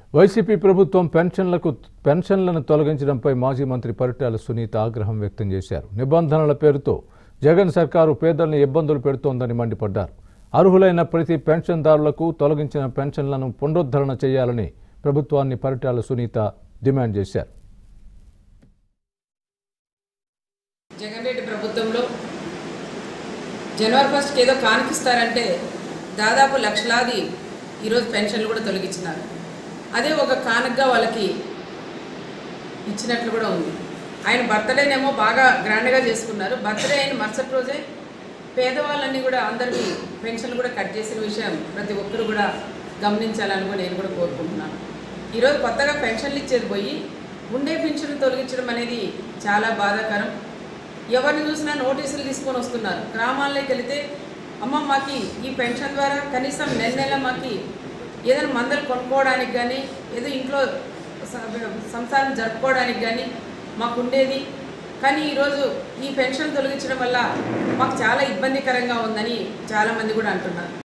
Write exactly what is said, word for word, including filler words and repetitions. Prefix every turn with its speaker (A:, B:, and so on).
A: YCP ప్రభుత్వం పెన్షన్లకు పెన్షన్లను తొలగించడంపై మాజీ మంత్రి పరిటాల సునీత ఆగ్రహం వ్యక్తం చేశారు. నిబంధనల పేరుతో జగన్ సర్కారు పేదలను ఇబ్బందులు పెడుతోందని మండిపడ్డారు. అర్హులైన ప్రతి పెన్షన్దారులకు తొలగించిన పెన్షన్లను పునరుద్ధరణ చేయాలని ప్రభుత్వాన్ని పరిటాల సునీత డిమాండ్ చేశారు.
B: జగన్ రెడ్డి ప్రభుత్వంలో జనవరి ఫస్ట్ ఏదో కానికిస్తారంటే దాదాపు లక్షలాది ఈరోజు పెన్షన్లు కూడా తొలగించినారు. అదే ఒక కానుకగా వాళ్ళకి ఇచ్చినట్లు కూడా ఉంది. ఆయన బర్త్డేనేమో బాగా గ్రాండ్గా చేసుకున్నారు. బర్త్డే అయిన మరుసటి రోజే పేదవాళ్ళని కూడా అందరికీ పెన్షన్లు కూడా కట్ చేసిన విషయం ప్రతి ఒక్కరు కూడా గమనించాలని కూడా నేను కూడా కోరుకుంటున్నాను. ఈరోజు కొత్తగా పెన్షన్లు ఇచ్చేది పోయి ఉండే పెన్షన్లు తొలగించడం అనేది చాలా బాధాకరం. ఎవరిని చూసినా నోటీసులు తీసుకొని వస్తున్నారు. గ్రామాల్లోకి వెళితే అమ్మ మాకి ఈ పెన్షన్ ద్వారా కనీసం నెల నెల మాకి ఏదైనా మందులు కొనుక్కోవడానికి కానీ ఏదో ఇంట్లో సంసారం జరుపుకోవడానికి కానీ మాకు ఉండేది. కానీ ఈరోజు ఈ పెన్షన్ తొలగించడం వల్ల మాకు చాలా ఇబ్బందికరంగా ఉందని చాలామంది కూడా అంటున్నారు.